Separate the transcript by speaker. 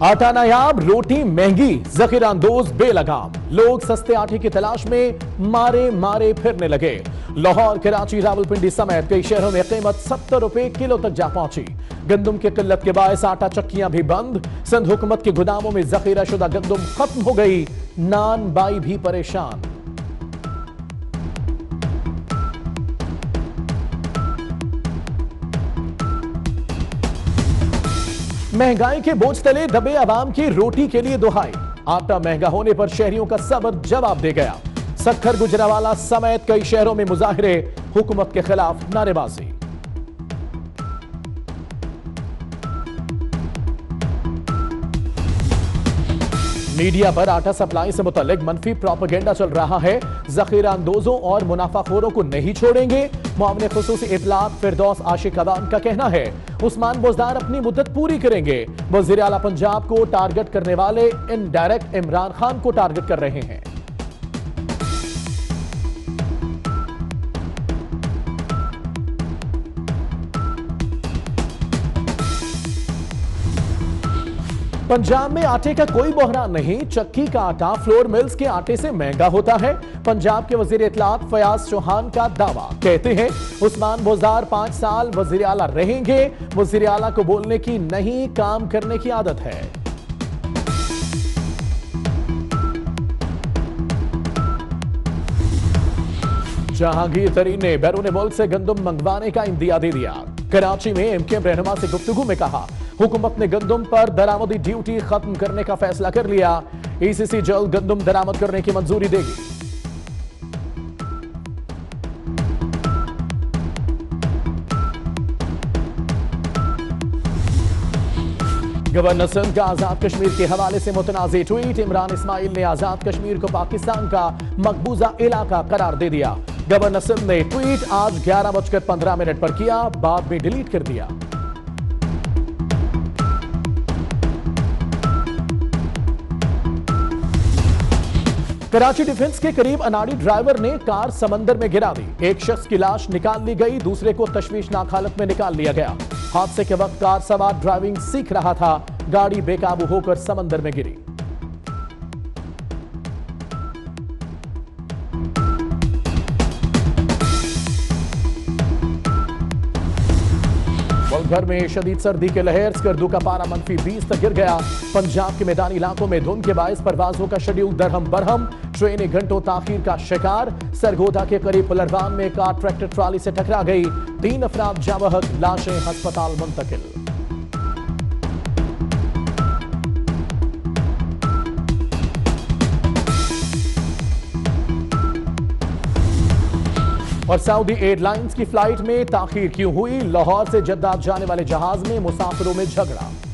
Speaker 1: आटा नायाब, रोटी महंगी, जखीरा अंदोज बेलगाम। लोग सस्ते आटे की तलाश में मारे मारे फिरने लगे। लाहौर, कराची, रावलपिंडी समेत कई शहरों में कीमत 70 रुपए किलो तक जा पहुंची। गंदुम की किल्लत के बायस आटा चक्कियां भी बंद। सिंध हुकूमत के गोदामों में जखीरा शुदा गंदुम खत्म हो गई। नान बाई भी परेशान। महंगाई के बोझ तले दबे अवाम की रोटी के लिए दुहाई। आटा महंगा होने पर शहरियों का सब्र जवाब दे गया। सक्खर, गुजरावाला समेत कई शहरों में मुजाहिरे, हुकूमत के खिलाफ नारेबाजी। मीडिया पर आटा सप्लाई से मुतल्लिक मनफी प्रोपेगेंडा चल रहा है। जखीरा अंदोजों और मुनाफाखोरों को नहीं छोड़ेंगे। मुआवने खुसूसी इतलात फिरदौस आशिक अवान का कहना है उस्मान बोजदार अपनी मुद्दत पूरी करेंगे। वज़ीर आला पंजाब को टारगेट करने वाले इनडायरेक्ट इमरान खान को टारगेट कर रहे हैं। पंजाब में आटे का कोई बहरान नहीं। चक्की का आटा फ्लोर मिल्स के आटे से महंगा होता है। पंजाब के वजीर इत्तलात फयाज चौहान का दावा। कहते हैं उस्मान बोजदार 5 साल वजीर आला रहेंगे। वजीर आला को बोलने की नहीं, काम करने की आदत है। जहांगीर तरीन ने बैरून मुल्क से गंदुम मंगवाने का इंदिया दे दिया। कराची में एमकेएम रहनुमा से गुफ्तगू में कहा हुकूमत ने गंदुम पर दरामदी ड्यूटी खत्म करने का फैसला कर लिया। ईसीसी जल्द गंदुम दरामद करने की मंजूरी देगी। गवर्नर नसीम का आजाद कश्मीर के हवाले से मुतनाज़ी ट्वीट। इमरान इस्माइल ने आजाद कश्मीर को पाकिस्तान का मकबूजा इलाका करार दे दिया। गवर्नर नसीम ने ट्वीट आज 11:15 पर किया, बाद में डिलीट कर दिया। कराची डिफेंस के करीब अनाड़ी ड्राइवर ने कार समंदर में गिरा दी। एक शख्स की लाश निकाल ली गई, दूसरे को तशवीशनाक हालत में निकाल लिया गया। हादसे के वक्त कार सवार ड्राइविंग सीख रहा था। गाड़ी बेकाबू होकर समंदर में गिरी। मुल्क भर में शदीद सर्दी के लहर, स्कर्दू का पारा -20 तक गिर गया। पंजाब के मैदानी इलाकों में धुंध के बायस परवाजों का शेड्यूल दरहम बरहम। ट्रेनें घंटों ताखीर का शिकार। सरगोधा के करीब पुलरवान में कार ट्रैक्टर ट्राली से टकरा गई। 3 अफराद जावहक, लाशें अस्पताल मुंतकिल। और सऊदी एयरलाइंस की फ्लाइट में ताखीर क्यों हुई? लाहौर से जद्दा जाने वाले जहाज में मुसाफिरों में झगड़ा।